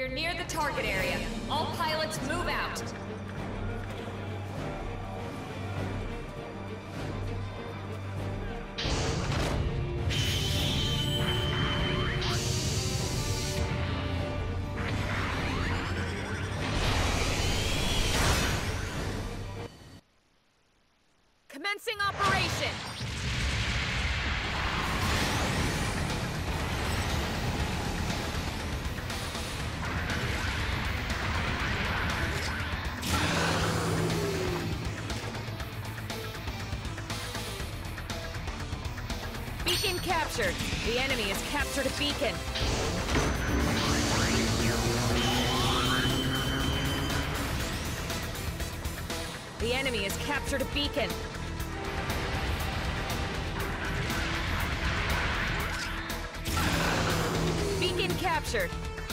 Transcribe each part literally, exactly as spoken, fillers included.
We're near the target area. All pilots move out. Commencing operation! Beacon captured. The enemy has captured a beacon. The enemy has captured a beacon. Beacon captured.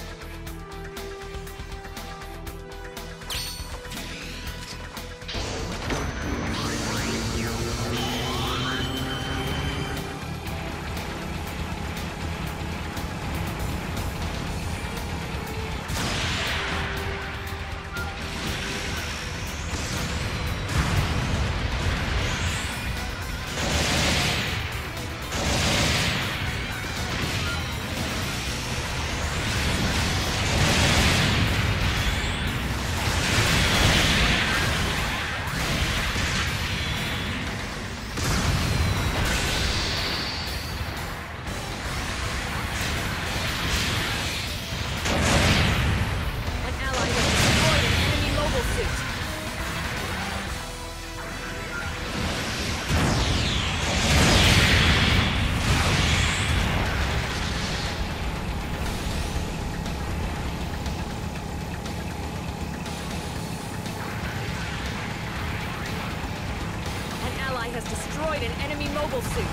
Has destroyed an enemy mobile suit.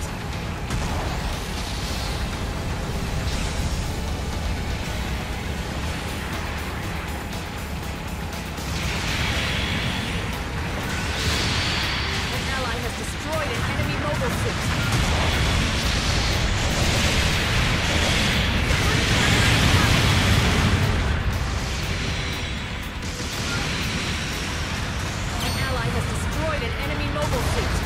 An ally has destroyed an enemy mobile suit. An ally has destroyed an enemy mobile suit.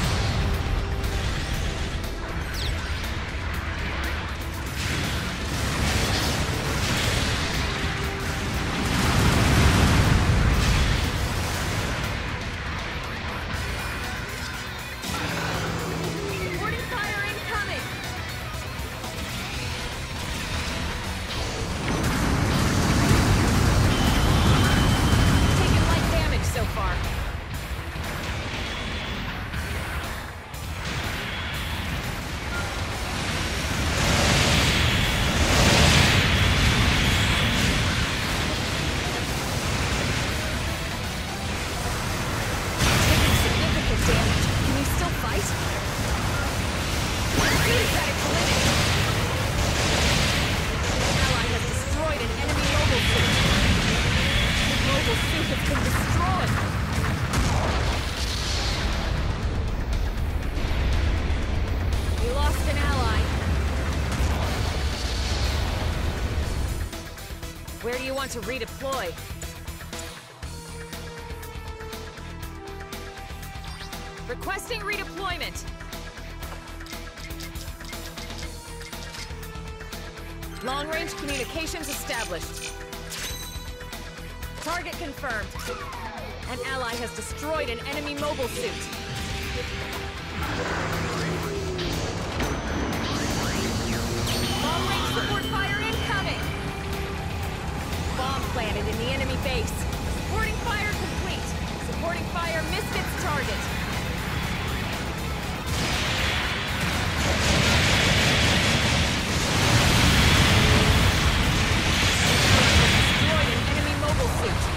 Where do you want to redeploy? Requesting redeployment. Long-range communications established. Target confirmed. An ally has destroyed an enemy mobile suit. Long-range support fire incoming! Bomb planted in the enemy base. Supporting fire complete. Supporting fire missed its target. Destroyed an enemy mobile suit.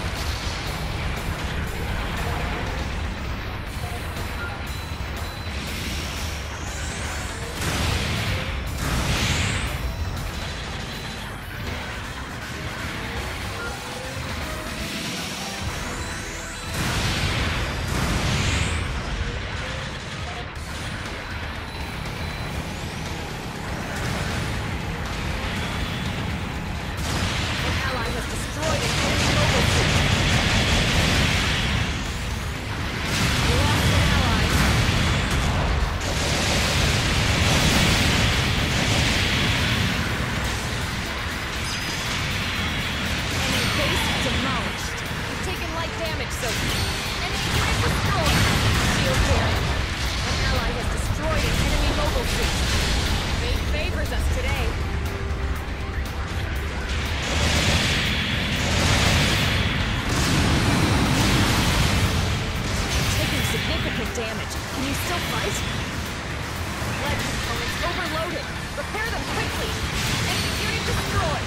damage. Can you still fight? Lead components overloaded. Repair them quickly. Enemy unit destroyed.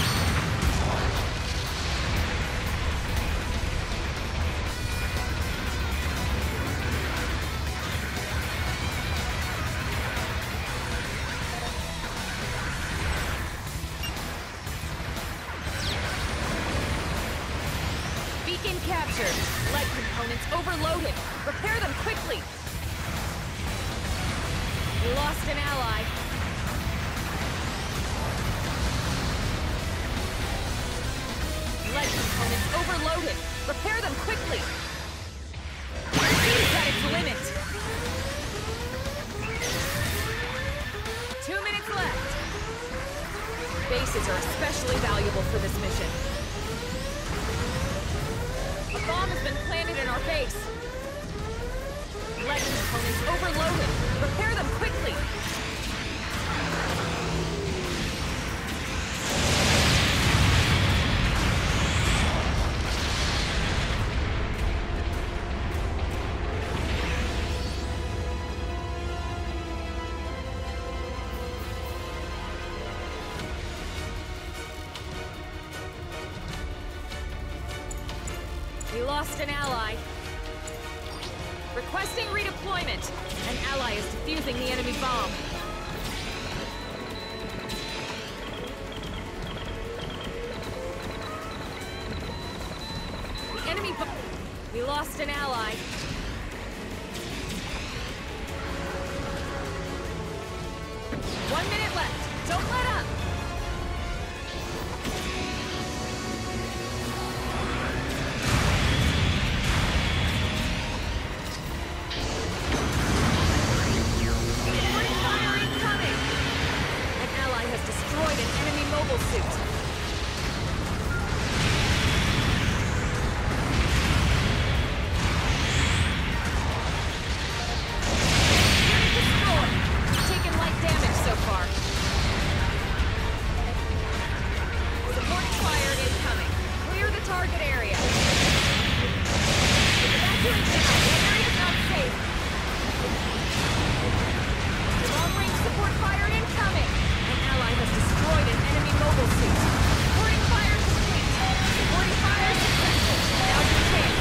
Beacon captured. Lead components overloaded. Repair them quickly. We lost an ally. Lead components overloaded. Repair them quickly. He's at its limit. Two minutes left. Bases are especially valuable for this mission. A bomb has been planted in our base. Lead components overloaded. Repair them quickly. We lost an ally. Requesting redeployment. An ally is defusing the enemy bomb. The enemy bomb. We lost an ally. One minute left. Don't let up. Suit. Taken light damage so far. Supporting fire incoming. Clear the target area. Evacuate now. The area is not safe. Long-range support fire incoming. An ally has destroyed an enemy mobile suit. Supporting fire complete. Supporting fire successful. Now's your chance.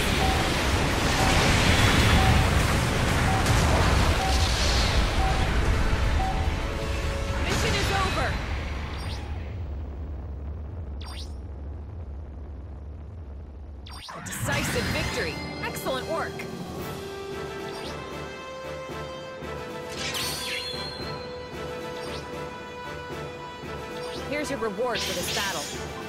Mission is over. A decisive victory. Excellent work. Here's your reward for this battle.